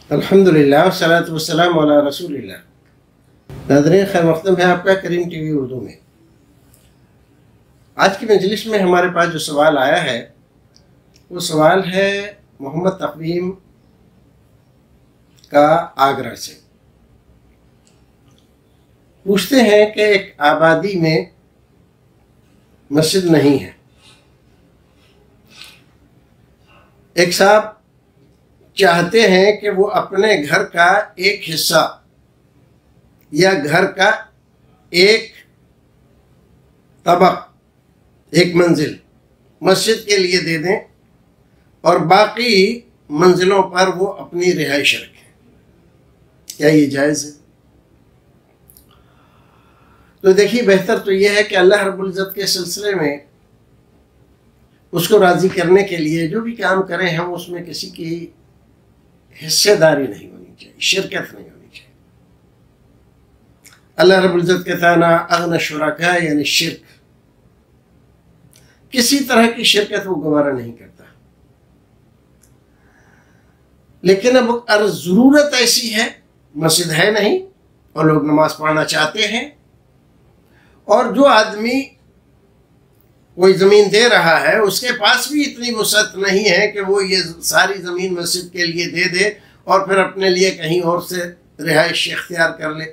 الحمدللہ والصلاۃ والسلام علی رسول اللہ۔ ناظرین، خیر مقدم ہے آپ کا کریم ٹی وی اردو میں۔ آج کی مجلس میں ہمارے پاس جو سوال آیا ہے وہ سوال ہے محمد تقویم کا آگرہ سے۔ پوچھتے ہیں کہ ایک آبادی میں مسجد نہیں ہے، ایک صاحب چاہتے ہیں کہ وہ اپنے گھر کا ایک حصہ یا گھر کا ایک طبق، ایک منزل مسجد کے لیے دے دیں اور باقی منزلوں پر وہ اپنی رہائش رکھیں۔ کیا یہ جائز ہے؟ تو دیکھیے، بہتر تو یہ ہے کہ اللہ رب العزت کے سلسلے میں اس کو راضی کرنے کے لیے جو بھی کام کریں ہم اس میں کسی کی حصے داری نہیں ہونی چاہیے، شرکت نہیں ہونی چاہیے۔ اللہ رب العزت کہتا ہے نا اغنى الشرکاء، یعنی شرک، کسی طرح کی شرکت وہ گوارا نہیں کرتا۔ لیکن اب اگر ضرورت ایسی ہے، مسجد ہے نہیں اور لوگ نماز پڑھنا چاہتے ہیں، اور جو آدمی کوئی زمین دے رہا ہے اس کے پاس بھی اتنی وسعت نہیں ہے کہ وہ یہ ساری زمین مسجد کے لیے دے دے اور پھر اپنے لیے کہیں اور سے رہائش اختیار کر لے،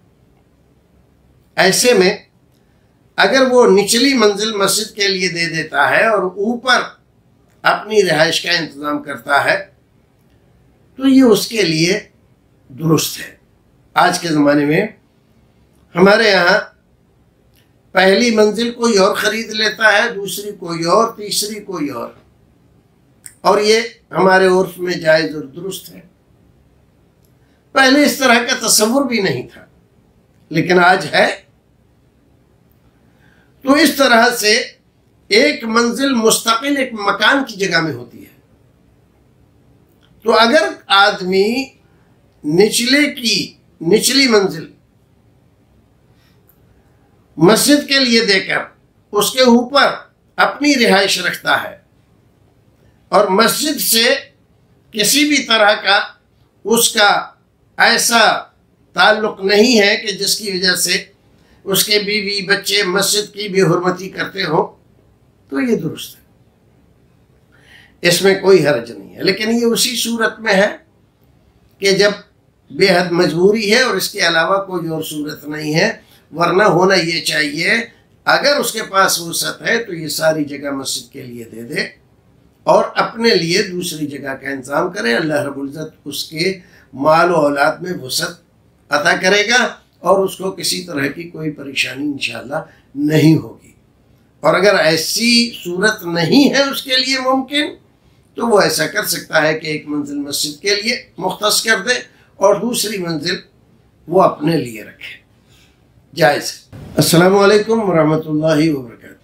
ایسے میں اگر وہ نچلی منزل مسجد کے لیے دے دیتا ہے اور اوپر اپنی رہائش کا انتظام کرتا ہے تو یہ اس کے لیے درست ہے۔ آج کے زمانے میں ہمارے یہاں پہلی منزل کوئی اور خرید لیتا ہے، دوسری کوئی اور، تیسری کوئی اور یہ ہمارے عرف میں جائز اور درست ہے۔ پہلے اس طرح کا تصور بھی نہیں تھا، لیکن آج ہے۔ تو اس طرح سے ایک منزل مستقل ایک مکان کی جگہ میں ہوتی ہے۔ تو اگر آدمی نچلی منزل مسجد کے لیے دے کر اس کے اوپر اپنی رہائش رکھتا ہے اور مسجد سے کسی بھی طرح کا اس کا ایسا تعلق نہیں ہے کہ جس کی وجہ سے اس کے بیوی بچے مسجد کی بے حرمتی کرتے ہوں، تو یہ درست ہے، اس میں کوئی حرج نہیں ہے۔ لیکن یہ اسی صورت میں ہے کہ جب بے حد مجبوری ہے اور اس کے علاوہ کوئی اور صورت نہیں ہے، ورنہ ہونا یہ چاہیے اگر اس کے پاس وسعت ہے تو یہ ساری جگہ مسجد کے لیے دے دے اور اپنے لیے دوسری جگہ کا انتظام کرے۔ اللہ رب العزت اس کے مال و اولاد میں وسعت عطا کرے گا اور اس کو کسی طرح کی کوئی پریشانی انشاءاللہ نہیں ہوگی۔ اور اگر ایسی صورت نہیں ہے اس کے لیے ممکن، تو وہ ایسا کر سکتا ہے کہ ایک منزل مسجد کے لیے مختص کر دے اور دوسری منزل وہ اپنے لیے رکھے، جائز ہے۔ السلام علیکم ورحمۃ اللہ وبرکاتہ۔